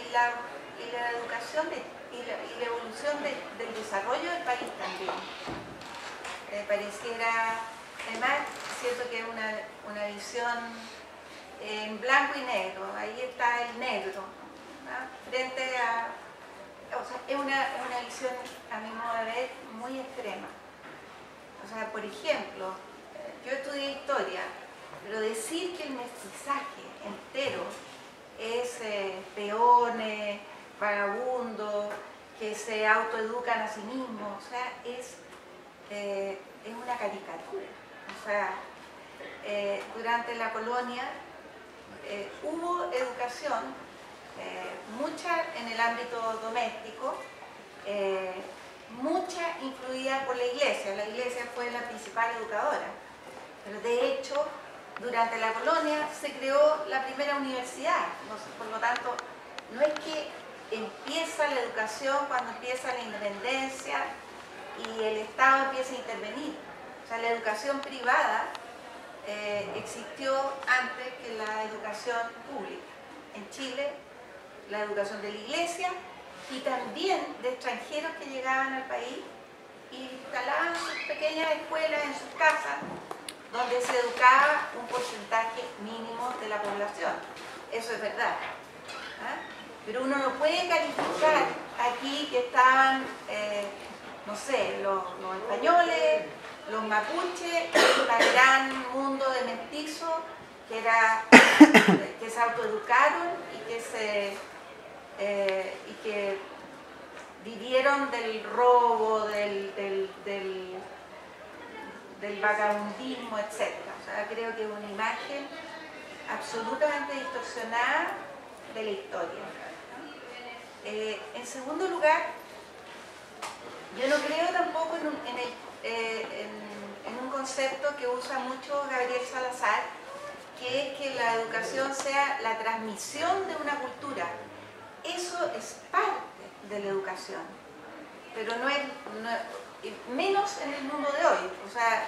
y la educación y la evolución del desarrollo del país también. Pareciera, además, siento que es una visión en blanco y negro, ahí está el negro, ¿no? Frente a... O sea, es una visión, a mi modo de ver, muy extrema. O sea, por ejemplo, yo estudié historia, pero decir que el mestizaje entero es peones, vagabundos, que se autoeducan a sí mismos, o sea, es una caricatura. O sea, durante la colonia hubo educación, mucha en el ámbito doméstico, mucha influida por la iglesia fue la principal educadora, pero de hecho durante la colonia se creó la primera universidad, por lo tanto no es que empieza la educación cuando empieza la independencia y el Estado empieza a intervenir, o sea, la educación privada existió antes que la educación pública. En Chile, la educación de la iglesia y también de extranjeros que llegaban al país y instalaban sus pequeñas escuelas en sus casas donde se educaba un porcentaje mínimo de la población. Eso es verdad. ¿Ah? Pero uno no puede calificar aquí que estaban, no sé, los españoles, los mapuches, este gran mundo de mestizos que se autoeducaron y que vivieron del robo, del vagabundismo, etc. O sea, creo que es una imagen absolutamente distorsionada de la historia. En segundo lugar, yo no creo tampoco en un concepto que usa mucho Gabriel Salazar, que es que la educación sea la transmisión de una cultura. Eso es parte de la educación, pero no es menos en el mundo de hoy. O sea,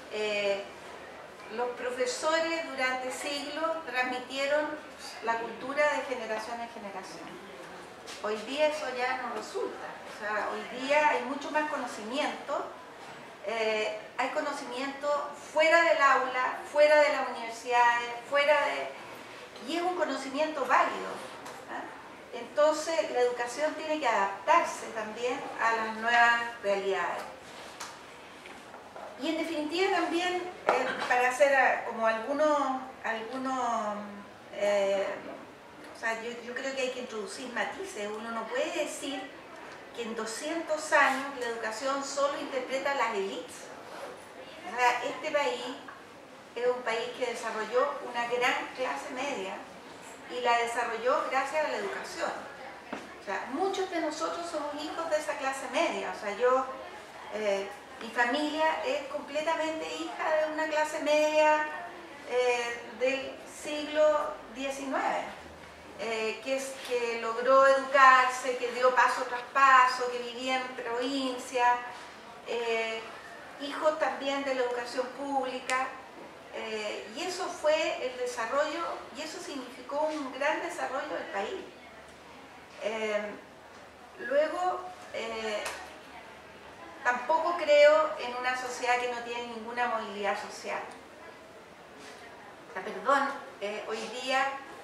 los profesores durante siglos transmitieron la cultura de generación en generación. Hoy día eso ya no resulta. O sea, hoy día hay mucho más conocimiento. Hay conocimiento fuera del aula, fuera de las universidades, y es un conocimiento válido. ¿Eh? Entonces la educación tiene que adaptarse también a las nuevas realidades. Y en definitiva también, para hacer como algunos o sea, yo creo que hay que introducir matices. Uno no puede decir que en 200 años la educación solo interpreta las élites. O sea, este país es un país que desarrolló una gran clase media y la desarrolló gracias a la educación. O sea, muchos de nosotros somos hijos de esa clase media. O sea, mi familia es completamente hija de una clase media del siglo XIX. Que logró educarse, que dio paso tras paso, que vivía en provincia, hijos también de la educación pública, y eso fue el desarrollo, y eso significó un gran desarrollo del país. Luego, tampoco creo en una sociedad que no tiene ninguna movilidad social. O sea, perdón, hoy día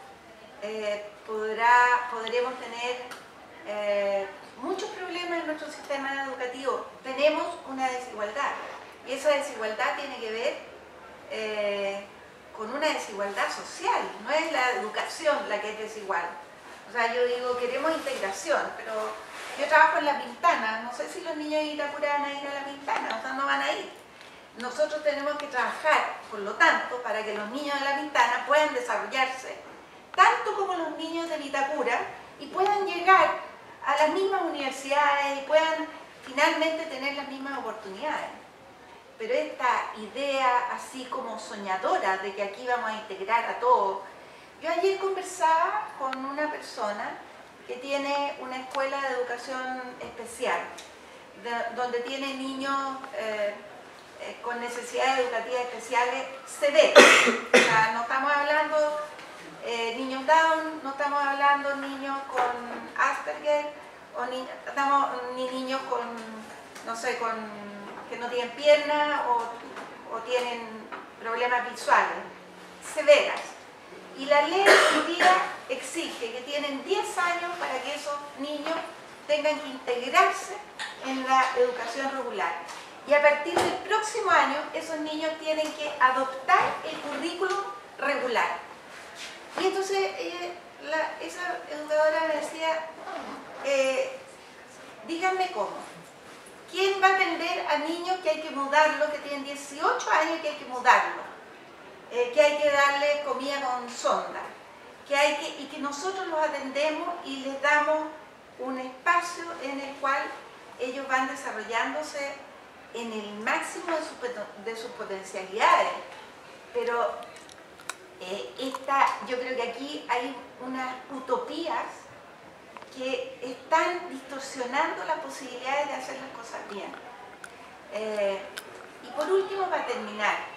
podremos tener muchos problemas en nuestro sistema educativo. Tenemos una desigualdad y esa desigualdad tiene que ver con una desigualdad social, no es la educación la que es desigual. O sea, yo digo, queremos integración, pero yo trabajo en La Pintana, no sé si los niños de Itacura van a ir a La Pintana, o sea, no van a ir. Nosotros tenemos que trabajar, por lo tanto, para que los niños de La Pintana puedan desarrollarse tanto como los niños de Vitacura y puedan llegar a las mismas universidades y puedan finalmente tener las mismas oportunidades. Pero esta idea así como soñadora de que aquí vamos a integrar a todos. Yo ayer conversaba con una persona que tiene una escuela de educación especial, donde tiene niños con necesidades educativas especiales severas. O sea, no estamos hablando niños Down, no estamos hablando de niños con Asperger, ni niños con, no sé, que no tienen piernas o tienen problemas visuales severas. Y la ley hoy día exige que tienen 10 años para que esos niños tengan que integrarse en la educación regular. Y a partir del próximo año, esos niños tienen que adoptar el currículum regular. Y entonces esa educadora me decía, díganme cómo. ¿Quién va a atender a niños que hay que mudarlo, que tienen 18 años y que hay que mudarlo? Que hay que darle comida con sonda, y que nosotros los atendemos y les damos un espacio en el cual ellos van desarrollándose en el máximo de sus potencialidades. Pero yo creo que aquí hay unas utopías que están distorsionando las posibilidades de hacer las cosas bien. Y por último, para terminar,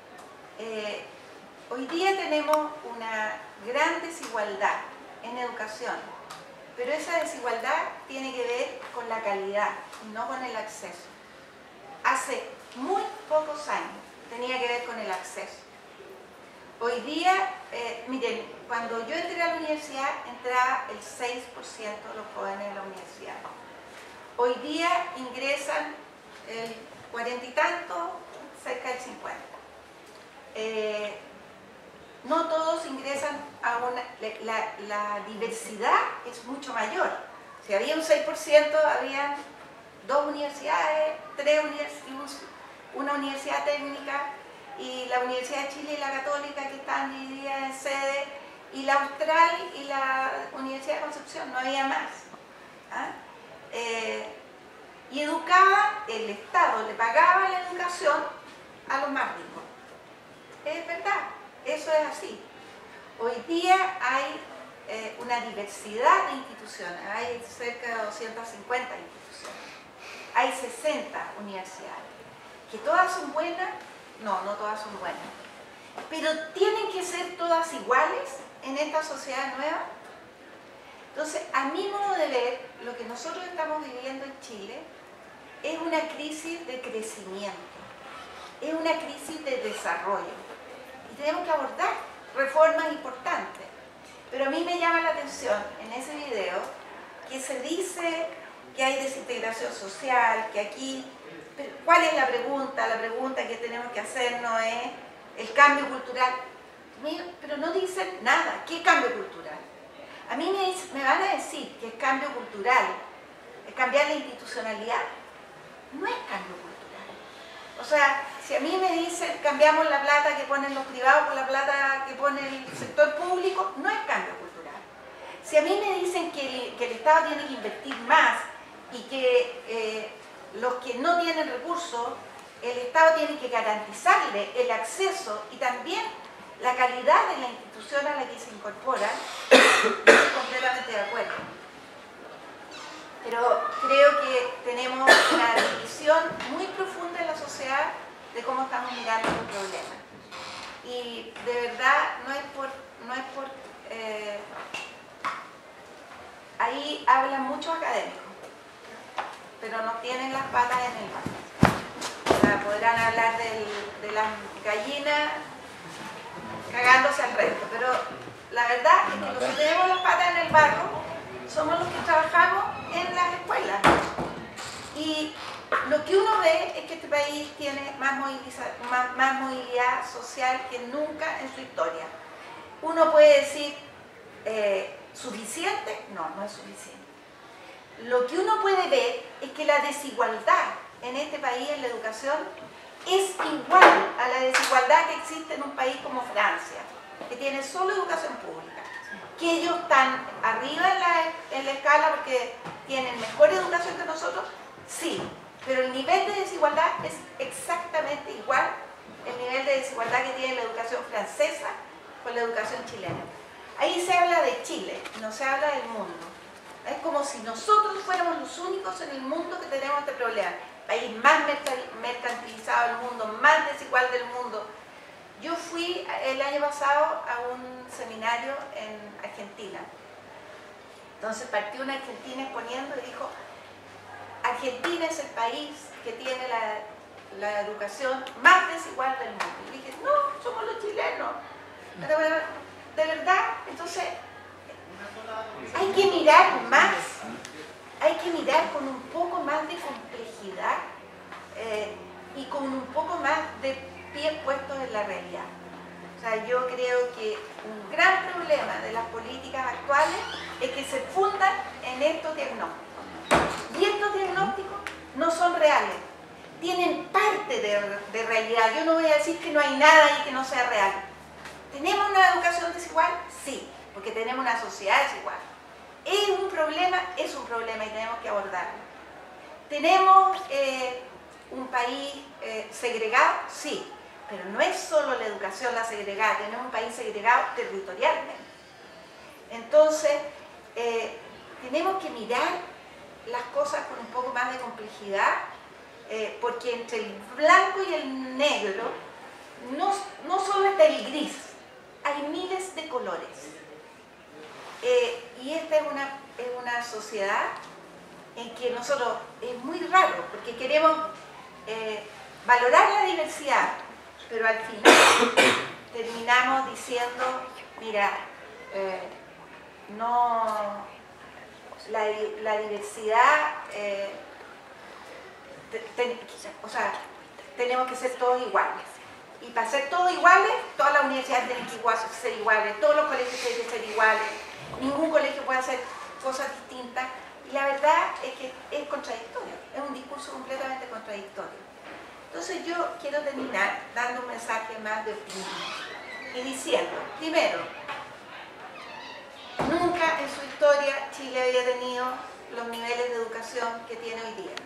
hoy día tenemos una gran desigualdad en educación, pero esa desigualdad tiene que ver con la calidad, no con el acceso. Hace muy pocos años tenía que ver con el acceso. Hoy día, miren, cuando yo entré a la universidad, entraba el 6% de los jóvenes de la universidad. Hoy día ingresan el 40 y tanto, cerca del 50%. No todos ingresan a la diversidad es mucho mayor. Si había un 6%, había 2 universidades, 3 universidades, una universidad técnica, y la Universidad de Chile y la Católica, que están divididas en sede, y la Austral y la Universidad de Concepción, no había más. ¿Ah? Y educaba, el Estado le pagaba la educación a los más ricos. Es verdad, eso es así. Hoy día hay una diversidad de instituciones, hay cerca de 250 instituciones, hay 60 universidades. ¿Que todas son buenas? No, no todas son buenas. Pero ¿tienen que ser todas iguales en esta sociedad nueva? Entonces, a mi modo de ver, lo que nosotros estamos viviendo en Chile es una crisis de crecimiento, es una crisis de desarrollo. Y tenemos que abordar reformas importantes. Pero a mí me llama la atención en ese video que se dice que hay desintegración social, que aquí... Pero ¿cuál es la pregunta? La pregunta que tenemos que hacernos es el cambio cultural. Pero no dicen nada. ¿Qué cambio cultural? A mí me van a decir que es cambio cultural, es cambiar la institucionalidad. No es cambio cultural. O sea, si a mí me dicen cambiamos la plata que ponen los privados por la plata que pone el sector público, no es cambio cultural. Si a mí me dicen que el Estado tiene que invertir más y que los que no tienen recursos, el Estado tiene que garantizarle el acceso y también la calidad de la institución a la que se incorpora, estoy completamente de acuerdo. Pero creo que tenemos una división muy profunda en la sociedad de cómo estamos mirando el problema. Y de verdad no es por ahí hablan muchos académicos, pero no tienen las patas en el barro. O sea, podrán hablar de las gallinas cagándose al resto, pero la verdad es que los que tenemos las patas en el barro somos los que trabajamos en las escuelas. Y lo que uno ve es que este país tiene más movilidad social que nunca en su historia. Uno puede decir, ¿suficiente? No, no es suficiente. Lo que uno puede ver es que la desigualdad en este país en la educación es igual a la desigualdad que existe en un país como Francia, que tiene solo educación pública, que ellos están arriba en la escala porque tienen mejor educación que nosotros, sí, pero el nivel de desigualdad es exactamente igual el nivel de desigualdad que tiene la educación francesa con la educación chilena. Ahí se habla de Chile, no se habla del mundo. Es como si nosotros fuéramos los únicos en el mundo que tenemos este problema. El país más mercantilizado del mundo, más desigual del mundo. Yo fui el año pasado a un seminario en Argentina. Entonces partió una argentina exponiendo y dijo: Argentina es el país que tiene la educación más desigual del mundo. Y dije: no, somos los chilenos. Pero, de verdad, entonces hay que mirar más, hay que mirar con un poco más de complejidad y con un poco más de pies puestos en la realidad. O sea, yo creo que un gran problema de las políticas actuales es que se fundan en estos diagnósticos. Y estos diagnósticos no son reales, tienen parte de realidad. Yo no voy a decir que no hay nada ahí que no sea real. ¿Tenemos una educación desigual? Sí, porque tenemos una sociedad desigual. ¿Es un problema? Es un problema y tenemos que abordarlo. ¿Tenemos un país segregado? Sí, pero no es solo la educación la segregada, tenemos un país segregado territorialmente. Entonces, tenemos que mirar las cosas con un poco más de complejidad, porque entre el blanco y el negro no solo está el gris, hay miles de colores. Y esta es una sociedad en que nosotros es muy raro, porque queremos valorar la diversidad, pero al final terminamos diciendo: mira, la diversidad, o sea, tenemos que ser todos iguales. Y para ser todos iguales, todas las universidades tienen que ser iguales, todos los colegios tienen que ser iguales, ningún colegio puede hacer cosas distintas. Y la verdad es que es contradictorio, es un discurso completamente contradictorio. Entonces yo quiero terminar dando un mensaje más de optimismo y diciendo: primero, nunca en su historia Chile había tenido los niveles de educación que tiene hoy día.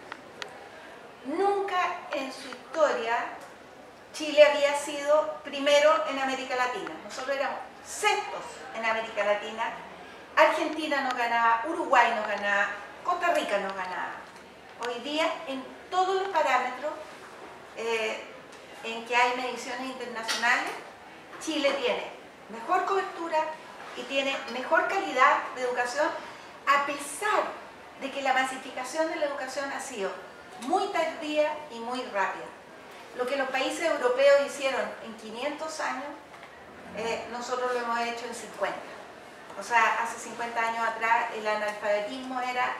Nunca en su historia Chile había sido primero en América Latina. Nosotros éramos sextos en América Latina. Argentina nos ganaba, Uruguay nos ganaba, Costa Rica nos ganaba. Hoy día, en todos los parámetros en que hay mediciones internacionales, Chile tiene mejor cobertura y tiene mejor calidad de educación, a pesar de que la masificación de la educación ha sido muy tardía y muy rápida. Lo que los países europeos hicieron en 500 años, nosotros lo hemos hecho en 50. O sea, hace 50 años atrás el analfabetismo era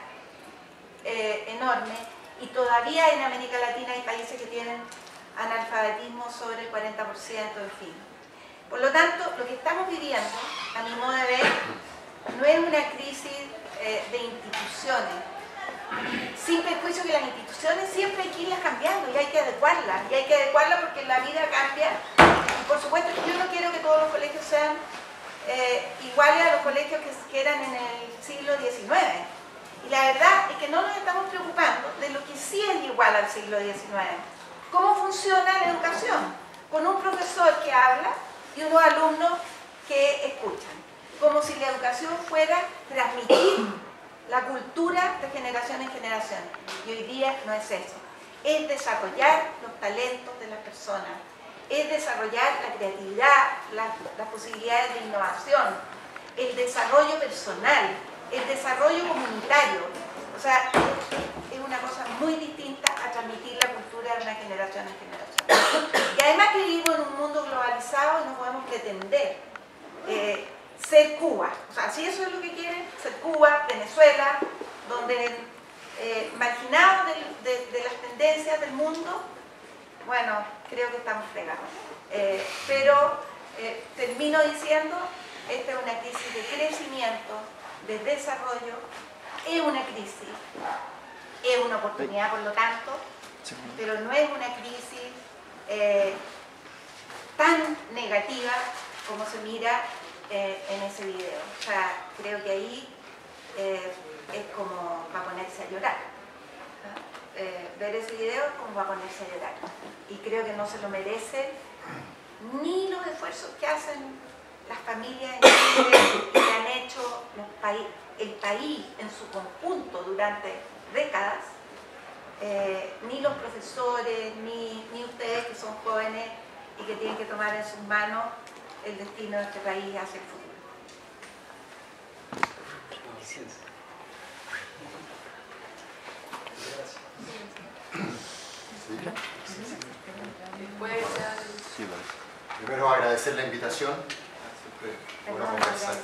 enorme, y todavía en América Latina hay países que tienen analfabetismo sobre el 40%, en fin. Por lo tanto, lo que estamos viviendo, a mi modo de ver, no es una crisis de instituciones, sin perjuicio que las instituciones siempre hay que irlas cambiando y hay que adecuarlas, porque la vida cambia. Y por supuesto yo no quiero que todos los colegios sean iguales a los colegios que eran en el siglo XIX. Y la verdad es que no nos estamos preocupando de lo que sí es igual al siglo XIX. ¿Cómo funciona la educación? Con un profesor que habla y unos alumnos que escuchan. Como si la educación fuera transmitir la cultura de generación en generación. Y hoy día no es eso. Es desarrollar los talentos de las personas. Es desarrollar la creatividad, las posibilidades de innovación, el desarrollo personal, el desarrollo comunitario. O sea, es una cosa muy distinta a transmitir la cultura de una generación en generación. Y además que vivimos en un mundo globalizado y no podemos pretender ser Cuba. O sea, si eso es lo que quieren, ser Cuba, Venezuela, donde marginados de las tendencias del mundo, bueno, creo que estamos fregados. Pero termino diciendo, esta es una crisis de crecimiento, de desarrollo, es una crisis, es una oportunidad por lo tanto, pero no es una crisis tan negativa como se mira en ese video. O sea, creo que ahí es como para ponerse a llorar. Ver ese video es como para ponerse a llorar. Y creo que no se lo merecen ni los esfuerzos que hacen las familias en Chile, que han hecho el país en su conjunto durante décadas, ni los profesores, ni ustedes que son jóvenes y que tienen que tomar en sus manos el destino de este país hacia el futuro. Primero agradecer la invitación. Siempre buena conversar.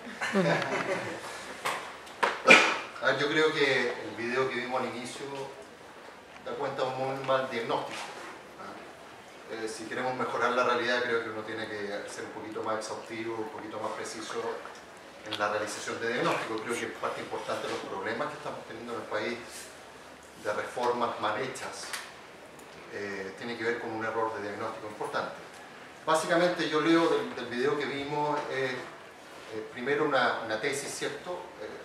Yo creo que el video que vimos al inicio da cuenta de un muy mal diagnóstico. Si queremos mejorar la realidad, creo que uno tiene que ser un poquito más exhaustivo, un poquito más preciso en la realización de diagnóstico. Creo que parte importante de los problemas que estamos teniendo en el país de reformas mal hechas tiene que ver con un error de diagnóstico importante. Básicamente yo leo del video que vimos primero una tesis, ¿cierto?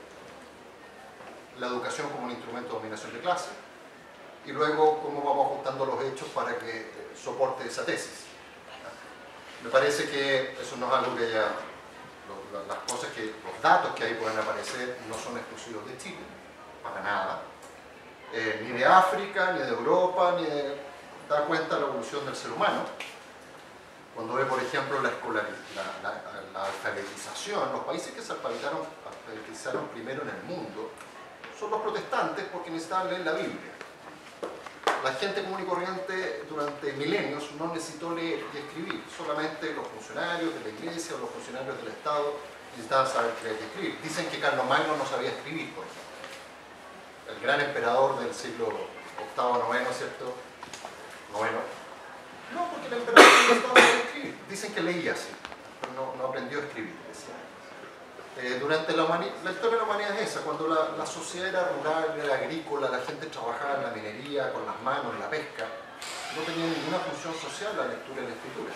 La educación como un instrumento de dominación de clase, y luego cómo vamos ajustando los hechos para que soporte esa tesis. Me parece que eso no es algo que ya, las cosas que, los datos que ahí pueden aparecer no son exclusivos de Chile, para nada, ni de África, ni de Europa, ni de, da cuenta de la evolución del ser humano. Cuando ve, por ejemplo, la alfabetización, los países que se alfabetizaron primero en el mundo son los protestantes, porque necesitaban leer la Biblia. La gente común y corriente durante milenios no necesitó leer y escribir, solamente los funcionarios de la iglesia o los funcionarios del Estado necesitaban saber leer y escribir. Dicen que Carlomagno no sabía escribir, por ejemplo. El gran emperador del siglo VIII, IX, ¿cierto? Noveno. No, porque el emperador no necesitaba saber escribir. Dicen que leía así, pero no aprendió a escribir, decía. Durante la historia de la humanidad es esa, cuando la sociedad era rural, era agrícola, la gente trabajaba en la minería, con las manos, la pesca, no tenía ninguna función social la lectura y la escritura.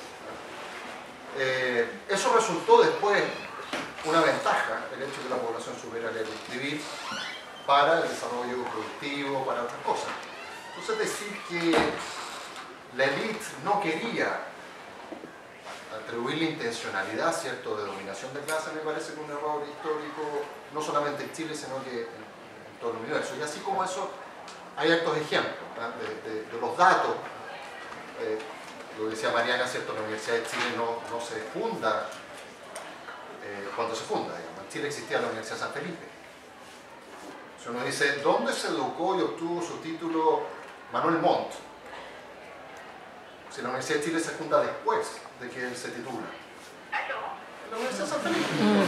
Eso resultó después una ventaja, el hecho de que la población supiera leer y escribir, para el desarrollo productivo, para otras cosas. Entonces decir que la élite no quería atribuirle intencionalidad, ¿cierto?, de dominación de clase, me parece que es un error histórico, no solamente en Chile, sino que en todo el universo. Y así como eso, hay hartos ejemplos de los datos. Lo decía Mariana, ¿cierto?, la Universidad de Chile no se funda cuando se funda, digamos. En Chile existía la Universidad de San Felipe. Si uno dice, ¿dónde se educó y obtuvo su título Manuel Montt? Si la Universidad de Chile se funda después de que él se titula. La Universidad de San Felipe.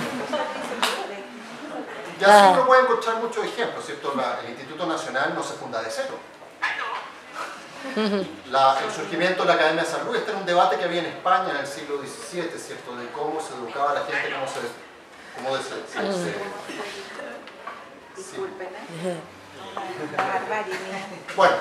Y así uno puede encontrar muchos ejemplos, ¿cierto? El Instituto Nacional no se funda de cero. El surgimiento de la Academia de San Luis, este era un debate que había en España en el siglo XVII, ¿cierto? De cómo se educaba a la gente, Disculpen, la barbarie. Bueno,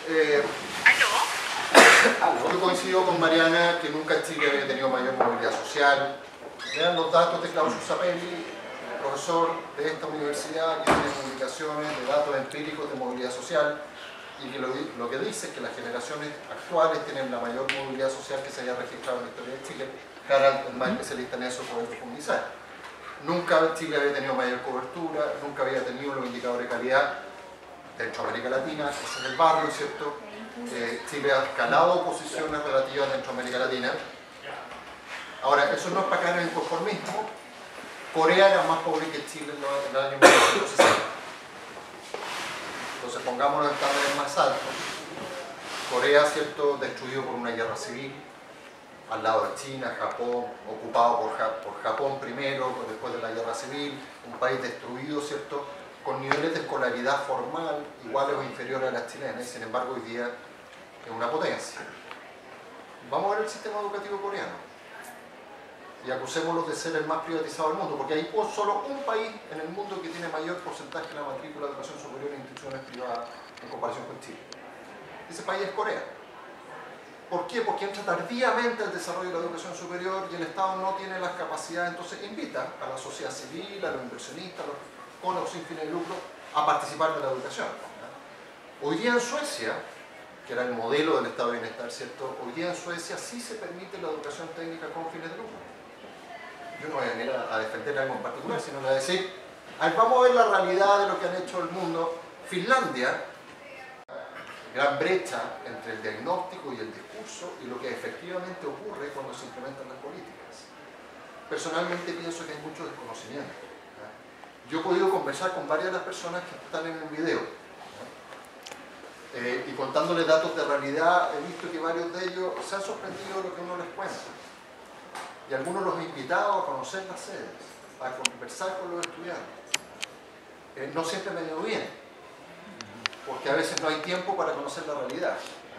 yo coincido con Mariana que nunca Chile había tenido mayor movilidad social. Vean los datos de Claudio Sapelli, profesor de esta universidad, que tiene publicaciones de datos empíricos de movilidad social, y que lo que dice es que las generaciones actuales tienen la mayor movilidad social que se haya registrado en la historia de Chile. Harald, el más especialista en eso, puede profundizar. Nunca Chile había tenido mayor cobertura, nunca había tenido los indicadores de calidad dentro de América Latina, ese es el barrio, ¿cierto? Chile ha escalado posiciones relativas dentro de América Latina. Ahora, eso no es para caer en el conformismo. Corea era más pobre que Chile en el año 1960. Entonces, pongámonos en estándares más altos. Corea, ¿cierto?, destruido por una guerra civil, al lado de China, Japón, ocupado por Japón primero, después de la guerra civil, un país destruido, ¿cierto?, con niveles de escolaridad formal iguales o inferiores a las chilenas, y sin embargo hoy día es una potencia. Vamos a ver el sistema educativo coreano y acusémoslos de ser el más privatizado del mundo, porque hay solo un país en el mundo que tiene mayor porcentaje de la matrícula de educación superior en instituciones privadas en comparación con Chile. Ese país es Corea. ¿Por qué? Porque entra tardíamente al desarrollo de la educación superior y el Estado no tiene las capacidades, entonces invita a la sociedad civil, a los inversionistas, con o sin fines de lucro, a participar de la educación. Hoy día en Suecia, que era el modelo del Estado de Bienestar, ¿cierto?, hoy día en Suecia sí se permite la educación técnica con fines de lucro. Yo no voy a venir a defender algo en particular, sino a decir, vamos a ver la realidad de lo que han hecho el mundo. Finlandia, gran brecha entre el diagnóstico y el discurso y lo que efectivamente ocurre cuando se implementan las políticas. Personalmente pienso que hay mucho desconocimiento. Yo he podido conversar con varias de las personas que están en el video, y contándoles datos de realidad, he visto que varios de ellos se han sorprendido de lo que uno les cuenta. Y algunos los he invitado a conocer las sedes, a conversar con los estudiantes. No siempre me ha ido bien, porque a veces no hay tiempo para conocer la realidad.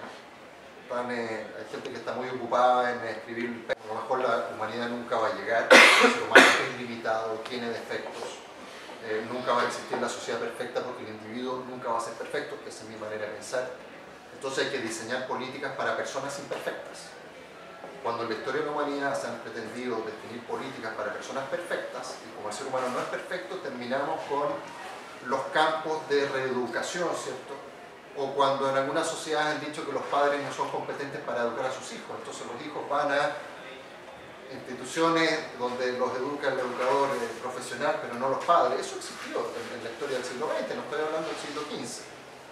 Hay gente que está muy ocupada en escribir, a lo mejor la humanidad nunca va a llegar, el ser humano es limitado, tiene defectos, nunca va a existir la sociedad perfecta porque el individuo nunca va a ser perfecto, que esa es mi manera de pensar. Entonces hay que diseñar políticas para personas imperfectas. Cuando en la historia de la humanidad se han pretendido definir políticas para personas perfectas, y como el ser humano no es perfecto, terminamos con los campos de reeducación, ¿cierto? O cuando en algunas sociedades han dicho que los padres no son competentes para educar a sus hijos, entonces los hijos van a instituciones donde los educa el educador profesional, pero no los padres. Eso existió en la historia del siglo XX, no estoy hablando del siglo XV.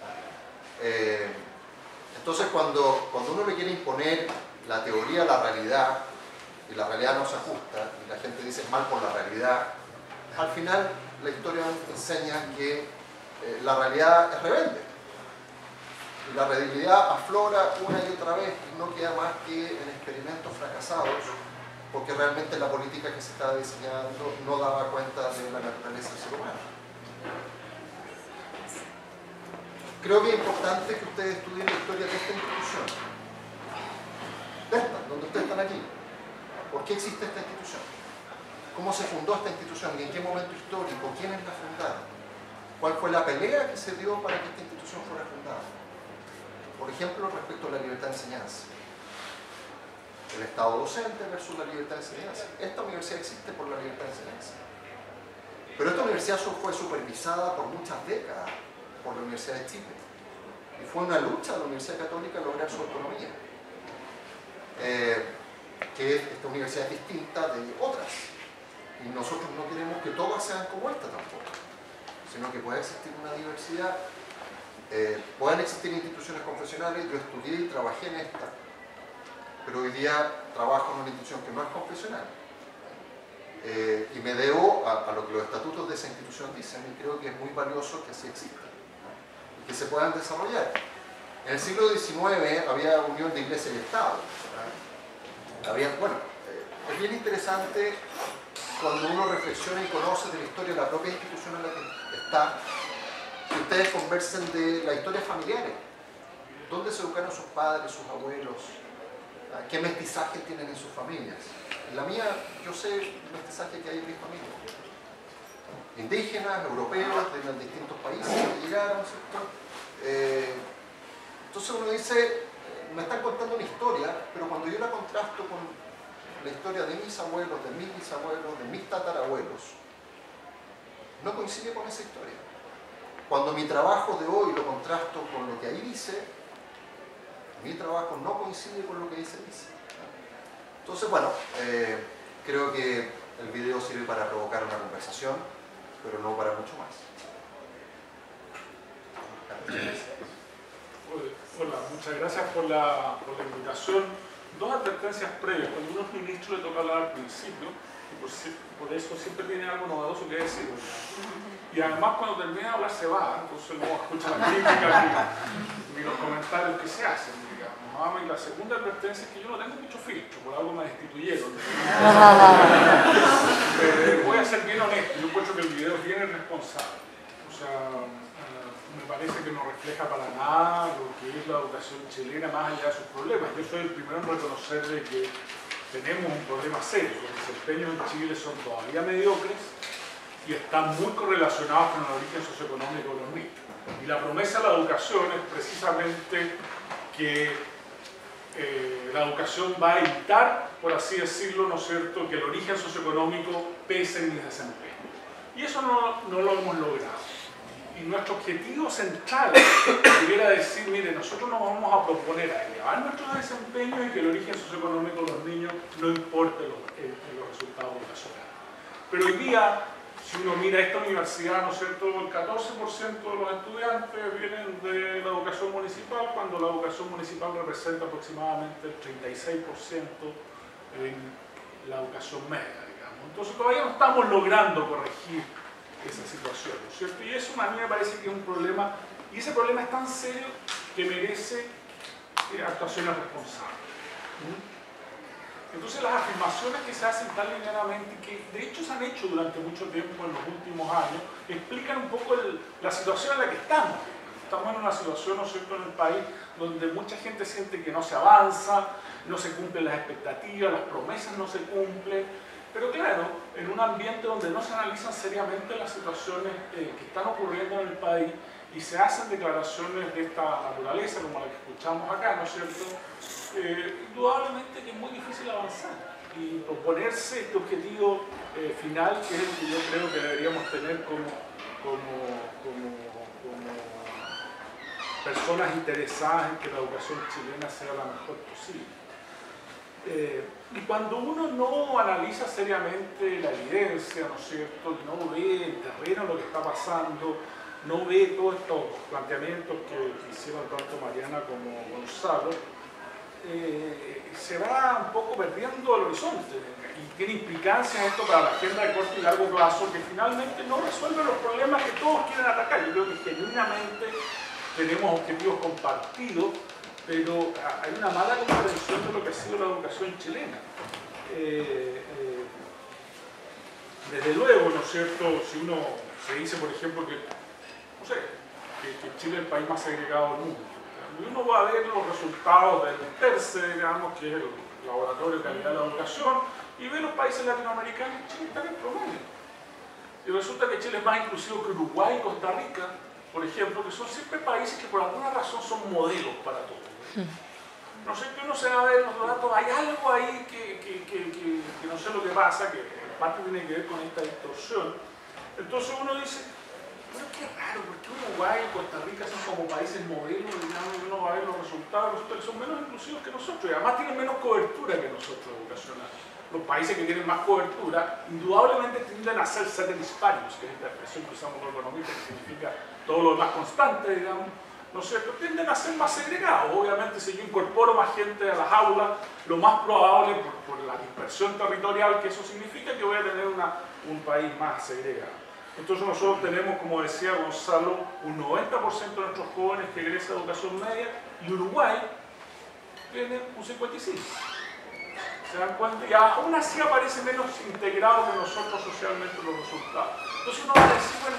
Entonces cuando uno le quiere imponer la teoría a la realidad, y la realidad no se ajusta, y la gente dice mal por la realidad, al final la historia enseña que la realidad es rebelde. Y la realidad aflora una y otra vez y no queda más que en experimentos fracasados, porque realmente la política que se estaba diseñando no daba cuenta de la naturaleza del ser humano. Creo que es importante que ustedes estudien la historia de esta institución, de esta, donde ustedes están aquí. ¿Por qué existe esta institución? ¿Cómo se fundó esta institución? ¿Y en qué momento histórico? ¿Quiénes la fundaron? ¿Cuál fue la pelea que se dio para que esta institución fuera fundada? Por ejemplo, respecto a la libertad de enseñanza. El Estado docente versus la libertad de enseñanza. Esta universidad existe por la libertad de enseñanza. Pero esta universidad fue supervisada por muchas décadas por la Universidad de Chile. Y fue una lucha de la Universidad Católica lograr su autonomía. Que esta universidad es distinta de otras. Y nosotros no queremos que todas sean como esta tampoco, sino que pueda existir una diversidad. Puedan existir instituciones confesionales. Yo estudié y trabajé en esta, pero hoy día trabajo en una institución que no es confesional, y me debo a lo que los estatutos de esa institución dicen, y creo que es muy valioso que así exista, y que se puedan desarrollar. En el siglo XIX había unión de iglesia y Estado. Es bien interesante cuando uno reflexiona y conoce de la historia de la propia institución en la que está, que ustedes conversen de las historias familiares. ¿Dónde se educaron sus padres, sus abuelos? ¿Qué mestizaje tienen en sus familias? En la mía, yo sé el mestizaje que hay en mi familia. Indígenas, europeos, de los distintos países que llegaron, ¿cierto? Entonces uno dice, me están contando una historia, pero cuando yo la contrasto con la historia de mis abuelos, de mis bisabuelos, de mis tatarabuelos, no coincide con esa historia. Cuando mi trabajo de hoy lo contrasto con lo que ahí dice, mi trabajo no coincide con lo que dice. Entonces, bueno, creo que el video sirve para provocar una conversación, pero no para mucho más. Hola, muchas gracias por la invitación. Dos advertencias previas. Cuando uno es ministro le toca hablar al principio, y por eso siempre tiene algo novedoso que decir. Y además cuando termina de hablar se va, entonces no escucha la crítica ni los comentarios que se hacen, digamos. Y la segunda advertencia es que yo no tengo mucho filtro, por algo me destituyeron. Voy a ser bien honesto, yo encuentro que el video es bien irresponsable. O sea, me parece que no refleja para nada lo que es la educación chilena más allá de sus problemas. Yo soy el primero en reconocerle que tenemos un problema serio. Los desempeños en Chile son todavía mediocres y están muy correlacionados con el origen socioeconómico de los niños. Y la promesa de la educación es precisamente que la educación va a evitar, por así decirlo, ¿no es cierto?, que el origen socioeconómico pese en mis desempeños. Y eso no lo hemos logrado. Y nuestro objetivo central debiera decir, mire, nosotros nos vamos a proponer a elevar nuestros desempeños y que el origen socioeconómico de los niños no importe los resultados educacionales. Pero hoy día si uno mira esta universidad, ¿no es cierto?, el 14% de los estudiantes vienen de la educación municipal, cuando la educación municipal representa aproximadamente el 36% en la educación media, digamos. Entonces todavía no estamos logrando corregir esa situación, ¿no es cierto? Y eso a mí me parece que es un problema, y ese problema es tan serio que merece actuaciones responsables. Entonces las afirmaciones que se hacen tan linealmente, que de hecho se han hecho durante mucho tiempo en los últimos años, explican un poco la situación en la que estamos. Estamos en una situación, ¿no es cierto?, en el país donde mucha gente siente que no se avanza, no se cumplen las expectativas, las promesas no se cumplen. Pero claro, en un ambiente donde no se analizan seriamente las situaciones que están ocurriendo en el país y se hacen declaraciones de esta naturaleza, como la que escuchamos acá, ¿no es cierto?, indudablemente que es muy difícil avanzar y proponerse este objetivo final, que es el que yo creo que deberíamos tener como personas interesadas en que la educación chilena sea la mejor posible. Y cuando uno no analiza seriamente la evidencia, ¿no es cierto?, y no ve el terreno lo que está pasando, no ve todos estos planteamientos que hicieron tanto Mariana como Gonzalo, se va un poco perdiendo el horizonte y tiene implicancias esto para la agenda de corto y largo plazo, que finalmente no resuelve los problemas que todos quieren atacar. Yo creo que genuinamente tenemos objetivos compartidos, pero hay una mala comprensión de lo que ha sido la educación chilena. Desde luego, ¿no es cierto?, si uno se dice, por ejemplo, que, no sé, que Chile es el país más segregado del mundo, y uno va a ver los resultados del PERCE, digamos, que es el Laboratorio de Calidad de la Educación, y ve los países latinoamericanos, Chile está en el promedio. Y resulta que Chile es más inclusivo que Uruguay y Costa Rica, por ejemplo, que son siempre países que por alguna razón son modelos para todos. No sé, que uno se va a ver los datos, hay algo ahí que no sé lo que pasa, que en parte tiene que ver con esta distorsión. Entonces uno dice, pero qué raro, porque Uruguay y Costa Rica son como países modelos, digamos, y uno va a ver los resultados, resulta que son menos inclusivos que nosotros, y además tienen menos cobertura que nosotros educacional. Los países que tienen más cobertura, indudablemente tienden a ser ceteris paribus, que es esta expresión que usamos los economistas, que significa todo lo demás constante, digamos, ¿no es cierto?, tienden a ser más segregados. Obviamente, si yo incorporo más gente a las aulas, lo más probable, por la dispersión territorial que eso significa, que voy a tener un país más segregado. Entonces nosotros tenemos, como decía Gonzalo, un 90% de nuestros jóvenes que egresa a educación media, y Uruguay tiene un 55%. ¿Se dan cuenta? Y aún así aparece menos integrado que nosotros socialmente los resultados. Entonces uno va a decir, bueno,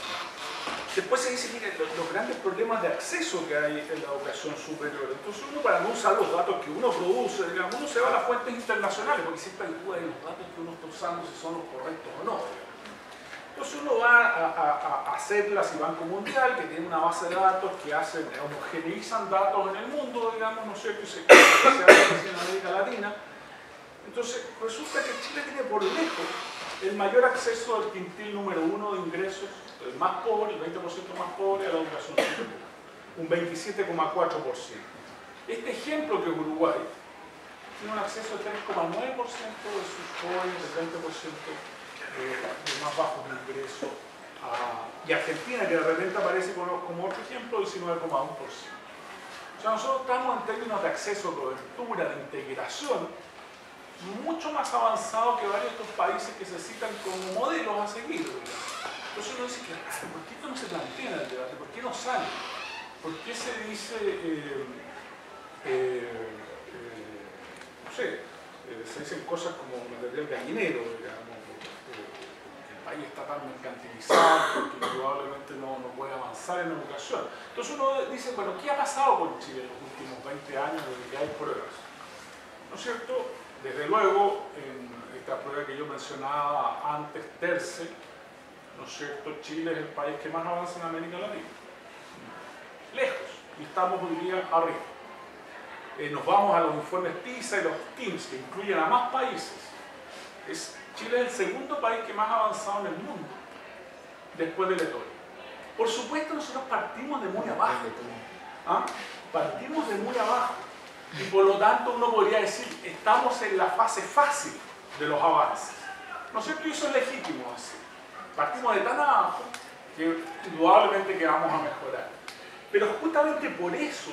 después se dice, mire, los grandes problemas de acceso que hay en la educación superior. Entonces uno, para no usar los datos que uno produce, digamos, uno se va a las fuentes internacionales, porque siempre hay duda de los datos que uno está usando, si son los correctos o no. Entonces uno va a CETLAS y Banco Mundial, que tiene una base de datos que homogeneizan datos en el mundo, digamos, ¿no es cierto?, y se hace en América Latina. Entonces resulta que Chile tiene por lejos el mayor acceso al quintil número 1 de ingresos, el más pobre, el 20% más pobre, a la educación superior, un 27,4%. Este ejemplo que es Uruguay tiene un acceso del 3,9% de sus jóvenes, del 20% de más bajos ingresos, y Argentina, que de repente aparece como otro ejemplo, el 19,1%. O sea, nosotros estamos en términos de acceso, cobertura, de integración, mucho más avanzado que varios de estos países que se citan como modelos a seguir. Entonces uno dice, que raro, ¿por qué esto no se plantea en el debate? ¿Por qué no sale? ¿Por qué se dice, no sé, se dicen cosas como material gallinero, digamos, porque el país está tan mercantilizado, que probablemente no puede avanzar en educación? Entonces uno dice, bueno, ¿qué ha pasado con Chile en los últimos 20 años desde que hay pruebas? ¿No es cierto? Desde luego, en esta prueba que yo mencionaba antes, TERCE, ¿no es cierto?, Chile es el país que más avanza en América Latina. Lejos, y estamos hoy día arriba. Nos vamos a los informes PISA y los TIMSS, que incluyen a más países. Chile es el segundo país que más ha avanzado en el mundo, después de Letonia. Por supuesto, nosotros partimos de muy abajo. Partimos de muy abajo. Y por lo tanto uno podría decir, estamos en la fase fácil de los avances. ¿No es cierto? Y eso es legítimo así. partimos de tan abajo que indudablemente que vamos a mejorar. Pero justamente por eso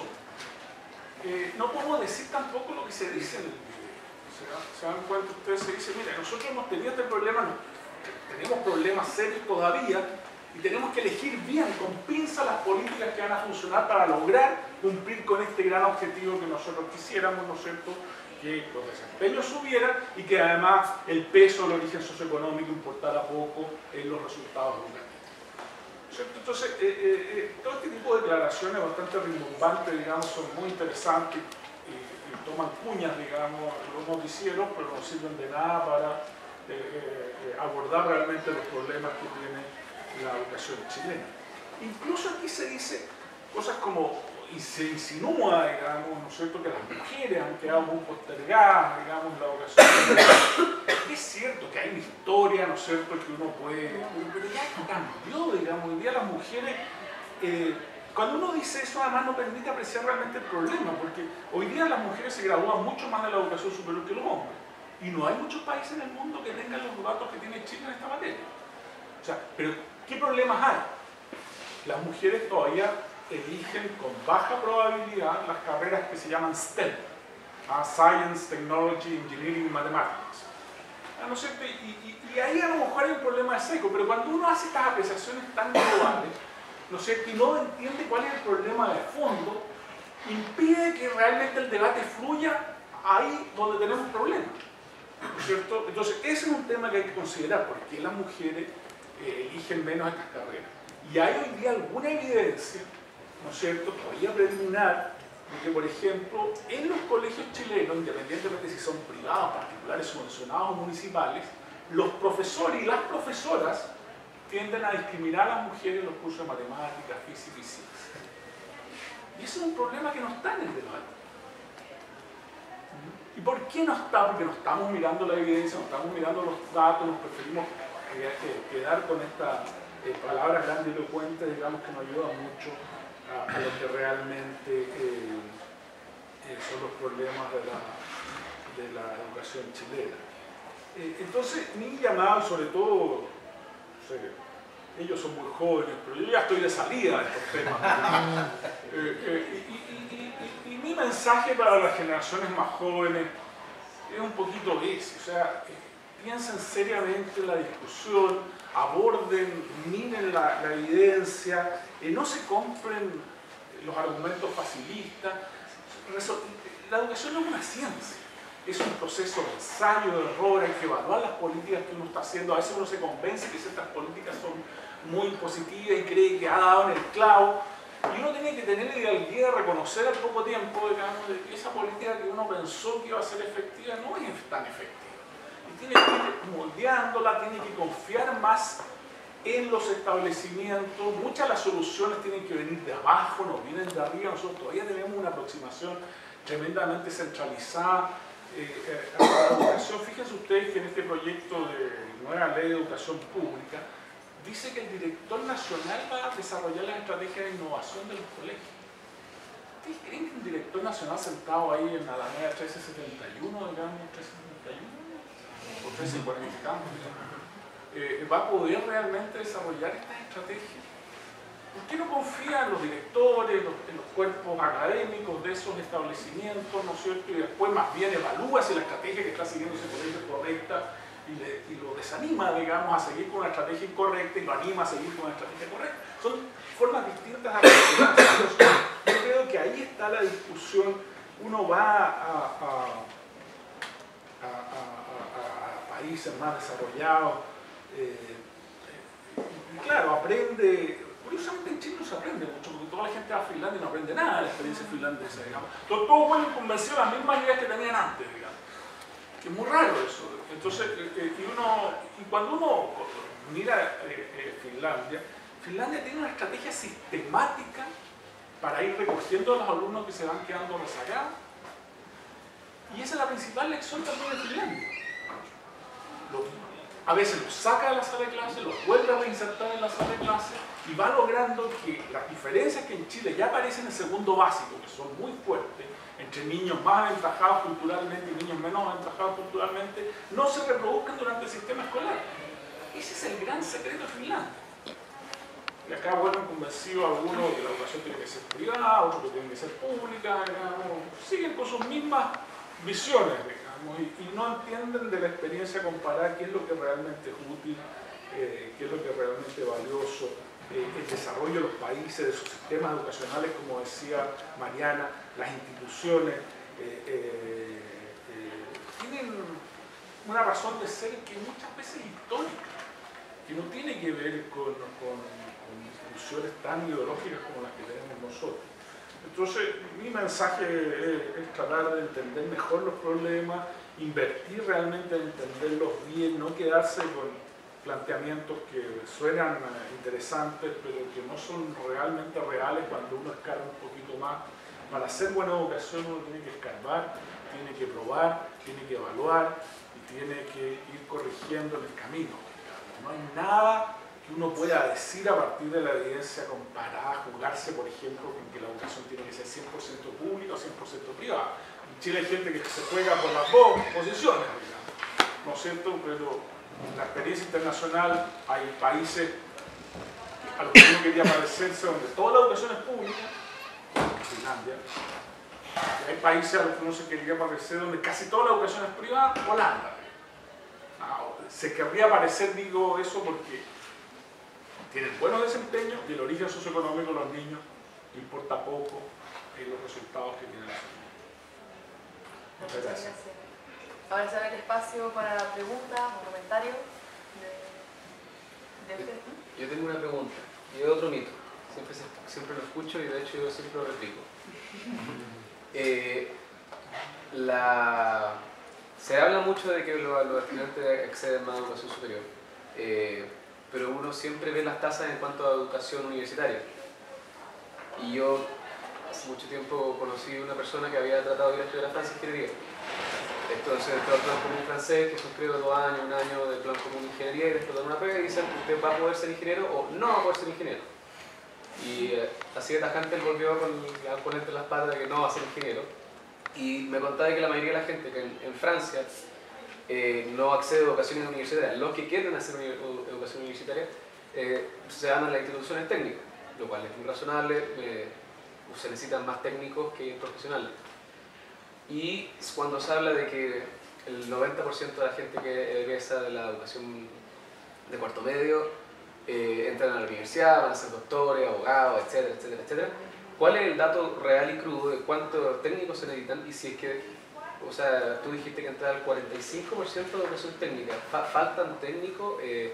no podemos decir tampoco lo que se dice en el video. Se dan cuenta ustedes, se dice, mira, nosotros hemos tenido este problema, tenemos problemas serios todavía y tenemos que elegir bien, con pinza, las políticas que van a funcionar para lograr cumplir con este gran objetivo que nosotros quisiéramos, ¿no es cierto?, que los desempeños subieran y que además el peso del origen socioeconómico importara poco en los resultados educativos. ¿Cierto? Entonces, todo este tipo de declaraciones bastante rimbombantes, digamos, son muy interesantes y toman cuñas, digamos, los noticieros, pero no sirven de nada para abordar realmente los problemas que tiene la educación chilena. Incluso aquí se dice cosas como, y se insinúa, digamos, ¿no es cierto?, que las mujeres han quedado muy postergadas, digamos, en la educación chilena. Es cierto que hay una historia, ¿no es cierto?, que uno puede, pero ya cambió, digamos, hoy día las mujeres, cuando uno dice eso además no permite apreciar realmente el problema, porque hoy día las mujeres se gradúan mucho más de la educación superior que los hombres, y no hay muchos países en el mundo que tengan los datos que tiene Chile en esta materia. O sea, pero ¿qué problemas hay? Las mujeres todavía eligen con baja probabilidad las carreras que se llaman STEM, Science, Technology, Engineering y Mathematics. ¿No es cierto? Y ahí a lo mejor hay un problema de seco, pero cuando uno hace estas apreciaciones tan globales, ¿no es cierto?, y no entiende cuál es el problema de fondo, impide que realmente el debate fluya ahí donde tenemos problemas. ¿No es cierto? Entonces, ese es un tema que hay que considerar, porque las mujeres eligen menos estas carreras. Y hay hoy día alguna evidencia, ¿no es cierto?, todavía preliminar, de que, por ejemplo, en los colegios chilenos, independientemente si son privados, particulares, subvencionados o municipales, los profesores y las profesoras tienden a discriminar a las mujeres en los cursos de matemáticas, física y ciencia. Y ese es un problema que no está en el debate. ¿Y por qué no está? Porque no estamos mirando la evidencia, no estamos mirando los datos, nos preferimos quedar con estas palabras grandilocuentes, digamos, que nos ayudan mucho a lo que realmente son los problemas de la educación chilena. Entonces, mi llamado, sobre todo, no sé, ellos son muy jóvenes, pero yo ya estoy de salida de estos temas. Y mi mensaje para las generaciones más jóvenes es un poquito ese, o sea, piensen seriamente en la discusión, aborden, miren la evidencia, no se compren los argumentos facilistas. La educación no es una ciencia, es un proceso de ensayo, de error, hay que evaluar las políticas que uno está haciendo. A veces uno se convence que ciertas políticas son muy positivas y cree que ha dado en el clavo, y uno tiene que tener la idealidad de reconocer al poco tiempo, digamos, de que esa política que uno pensó que iba a ser efectiva no es tan efectiva. Tiene que ir moldeándola, tiene que confiar más en los establecimientos. Muchas de las soluciones tienen que venir de abajo, no vienen de arriba. Nosotros todavía tenemos una aproximación tremendamente centralizada a la educación. Fíjense ustedes que en este proyecto de nueva ley de educación pública dice que el director nacional va a desarrollar las estrategias de innovación de los colegios. ¿Ustedes creen que un director nacional sentado ahí en la Alameda 1371, digamos, 1371? O 1340, va a poder realmente desarrollar estas estrategias? ¿Por qué no confía en los directores, en los cuerpos académicos de esos establecimientos, ¿no es cierto? Y después más bien evalúa si la estrategia que está siguiendo ese colegio es correcta y lo desanima, digamos, a seguir con una estrategia incorrecta y lo anima a seguir con una estrategia correcta? Son formas distintas a relacionarse. Yo creo que ahí está la discusión. Uno va a países más desarrollados, claro, aprende. Curiosamente en Chile no se aprende mucho, porque toda la gente va a Finlandia y no aprende nada de la experiencia finlandesa, digamos. Todos vuelven convencidos de las mismas ideas que tenían antes, digamos. Que es muy raro eso. Entonces, y cuando uno mira Finlandia tiene una estrategia sistemática para ir recogiendo a los alumnos que se van quedando rezagados. Y esa es la principal lección también de Finlandia. A veces los saca de la sala de clase, los vuelve a reinsertar en la sala de clase y va logrando que las diferencias que en Chile ya aparecen en segundo básico, que son muy fuertes, entre niños más aventajados culturalmente y niños menos aventajados culturalmente, no se reproduzcan durante el sistema escolar. Ese es el gran secreto de Finlandia. Y acá vuelven convencidos algunos que la educación tiene que ser privada, otros que tiene que ser pública, digamos, siguen con sus mismas visiones, digamos, y no entienden de la experiencia comparada qué es lo que realmente es útil, qué es lo que es realmente valioso, el desarrollo de los países, de sus sistemas educacionales, como decía Mariana, las instituciones, tienen una razón de ser que muchas veces es histórica, que no tiene que ver con discusiones tan ideológicas como las que tenemos nosotros. Entonces, mi mensaje es tratar de entender mejor los problemas, invertir realmente en entenderlos bien, no quedarse con planteamientos que suenan interesantes, pero que no son realmente reales cuando uno escarba un poquito más. Para hacer buena educación uno tiene que escarbar, tiene que probar, tiene que evaluar y tiene que ir corrigiendo en el camino. No hay nada que uno pueda decir a partir de la evidencia comparada, jugarse, por ejemplo, con que la educación tiene que ser 100% pública o 100% privada. En Chile hay gente que se juega por las dos posiciones, digamos, ¿no es cierto? Pero en la experiencia internacional hay países a los que uno quería parecerse donde toda la educación es pública, Finlandia. Hay países a los que uno se quería parecer donde casi toda la educación es privada, Holanda. Se querría parecer, digo eso porque tienen buenos desempeños y el origen socioeconómico de los niños importa poco en los resultados que tienen. Muchas gracias. Ahora se abre el espacio para preguntas o comentarios de usted. Yo tengo una pregunta y es otro mito. Siempre lo escucho y de hecho yo siempre lo replico. Se habla mucho de que los estudiantes acceden más a educación superior, pero uno siempre ve las tasas en cuanto a educación universitaria. Y yo hace mucho tiempo conocí a una persona que había tratado de ir a estudiar a Francia ingeniería. Entonces entró al plan común francés, que son creo 2 años, 1 año de plan común de ingeniería, y después dan una prueba y dicen usted va a poder ser ingeniero o no va a poder ser ingeniero. Y así de tajante él volvió a poner entre las patas de que no va a ser ingeniero. Y me contaba que la mayoría de la gente que en Francia no accede a educación universitaria, los que quieren hacer educación universitaria se van a las instituciones técnicas, lo cual es muy razonable, se necesitan más técnicos que profesionales. Y cuando se habla de que el 90% de la gente que egresa de la educación de cuarto medio entran a la universidad, van a ser doctores, abogados, etcétera, etcétera, etcétera. ¿Cuál es el dato real y crudo de cuántos técnicos se necesitan? Y si es que, o sea, tú dijiste que entra el 45% de educación técnica, faltan técnicos,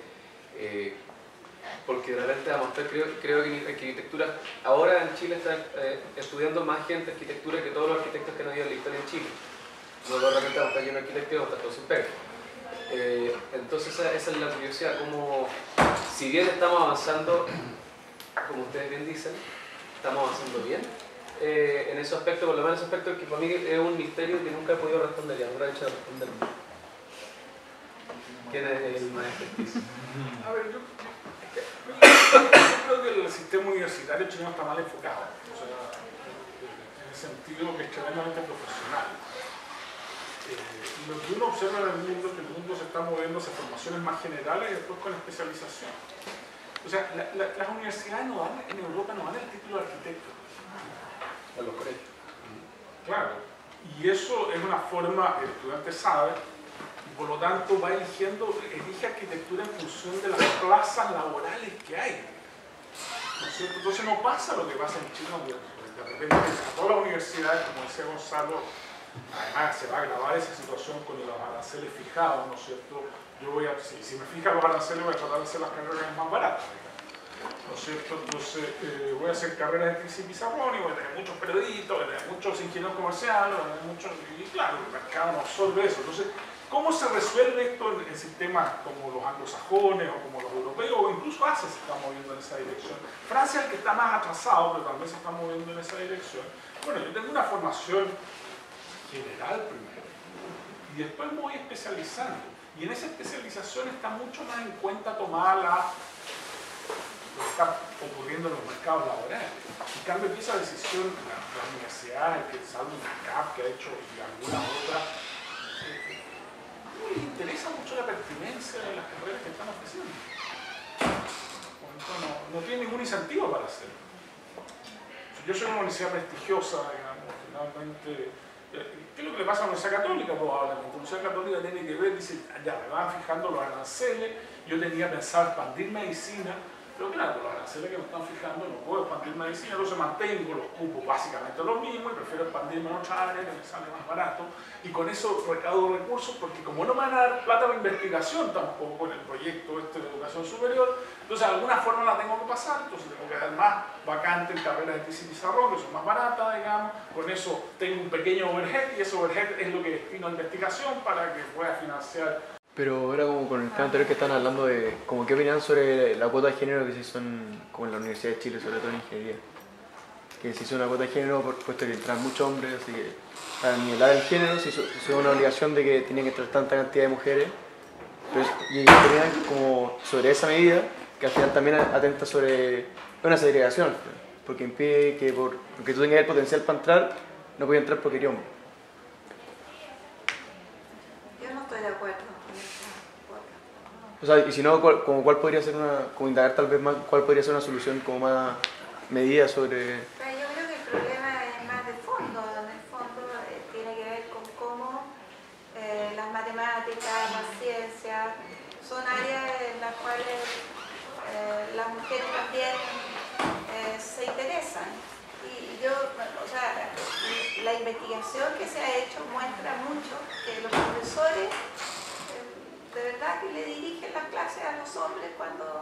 porque de repente vamos a ver, creo que en arquitectura, ahora en Chile está estudiando más gente arquitectura que todos los arquitectos que no había en la historia en Chile. No de repente vamos a estar lleno de arquitectos y vamos a estar todos sin pega. Entonces esa es la curiosidad, como si bien estamos avanzando, como ustedes bien dicen, estamos avanzando bien en ese aspecto, por lo menos ese aspecto que para mí es un misterio que nunca he podido responder, ya nunca he hecho responder. ¿Quién es el maestro? A ver, yo creo que el sistema universitario chileno está mal enfocado, o sea, en el sentido que es extremadamente profesional. Lo que uno observa en el mundo es que el mundo se está moviendo hacia formaciones más generales y después con especialización. O sea, las universidades no dan, en Europa no dan el título de arquitecto. A los colegios. Claro. Y eso es una forma, el estudiante sabe, y por lo tanto va elige arquitectura en función de las plazas laborales que hay. ¿No es cierto? Entonces no pasa lo que pasa en Chile, donde de repente a todas las universidades, como decía Gonzalo, además se va a agravar esa situación con los aranceles fijados, ¿no es cierto? Yo voy a, si me fijan los aranceles, voy a tratar de hacer las carreras más baratas, ¿no es cierto? Entonces voy a hacer carreras de crisis pizarrón y voy a tener muchos periodistas, voy a tener muchos ingenieros comerciales, voy a tener muchos, y claro, el mercado no absorbe eso. Entonces, ¿cómo se resuelve esto en sistemas como los anglosajones o como los europeos, o incluso Asia se está moviendo en esa dirección? Francia es el que está más atrasado, pero también se está moviendo en esa dirección. Bueno, yo tengo una formación general primero, y después me voy especializando. Y en esa especialización está mucho más en cuenta tomada lo que está ocurriendo en los mercados laborales. En cambio, aquí esa decisión, las universidades, que salvo una CAP que ha hecho y alguna otra, no les interesa mucho la pertinencia de las carreras que están ofreciendo. No tiene ningún incentivo para hacerlo. Yo soy una universidad prestigiosa, digamos, finalmente. ¿Qué es lo que le pasa a la Universidad Católica? Probablemente. La Universidad Católica tiene que ver, dice, ya me van fijando los aranceles, yo tenía pensado expandir medicina, pero claro, los aranceles que me están fijando no puedo expandir medicina, entonces mantengo los cupos básicamente lo mismo y prefiero expandirme en otra área que me sale más barato y con eso recaudo recursos porque como no me van a dar plata para investigación tampoco en el proyecto este de educación superior, entonces de alguna forma la tengo que pasar, entonces tengo que dar más vacantes en carreras de tesis y desarrollo, que son más baratas, digamos, con eso tengo un pequeño overhead y ese overhead es lo que destino a investigación para que pueda financiar. Pero era como con el tema anterior que están hablando de como qué opinan sobre la cuota de género que se hizo como en la Universidad de Chile, sobre todo en ingeniería. Que se hizo una cuota de género puesto que entran muchos hombres, así que para nivelar el género se hizo una obligación de que tienen que entrar tanta cantidad de mujeres. Pero, y ellos tenían como sobre esa medida que al final también atenta sobre una segregación, porque impide que porque tú tengas el potencial para entrar, no puedes entrar porque eres hombre. Yo no estoy de acuerdo. O sea, y si no, ¿cuál podría ser como indagar tal vez más, cuál podría ser una solución como más medida sobre...? Pero yo creo que el problema es más de fondo, en el fondo tiene que ver con cómo las matemáticas, las ciencias, son áreas en las cuales las mujeres también se interesan. Y yo, o sea, la investigación que se ha hecho muestra mucho que los profesores de verdad que le dirigen las clases a los hombres cuando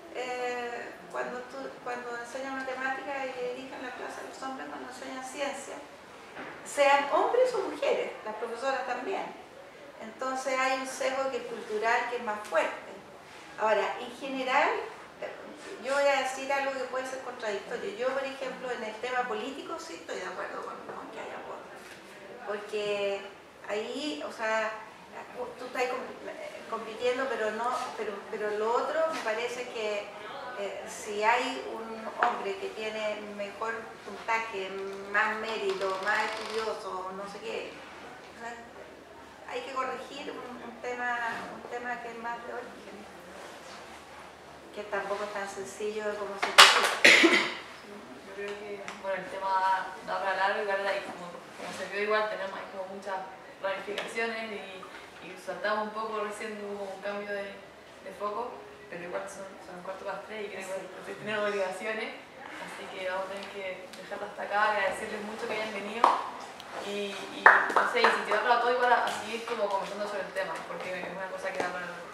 enseñan matemáticas y le dirigen las clases a los hombres cuando enseñan ciencia, sean hombres o mujeres, las profesoras también. Entonces hay un sesgo que es cultural que es más fuerte. Ahora, en general, yo voy a decir algo que puede ser contradictorio. Yo, por ejemplo, en el tema político sí estoy de acuerdo con que haya votos. Porque ahí, o sea, tú estás compitiendo, pero lo otro me parece que si hay un hombre que tiene mejor puntaje, más mérito, más estudioso, no sé qué, o sea, hay que corregir un tema que es más de origen, que tampoco es tan sencillo como se dice. Yo creo que bueno, el tema da para largo, igual ahí como se vio igual, tenemos ahí como muchas ramificaciones y saltamos un poco, recién hubo un cambio de foco, pero igual son 3:15 y creo que tienen obligaciones, así que vamos a tener que dejarlo hasta acá, agradecerles mucho que hayan venido y no sé, incentivarlo a todos igual a seguir como conversando sobre el tema, porque es una cosa que da para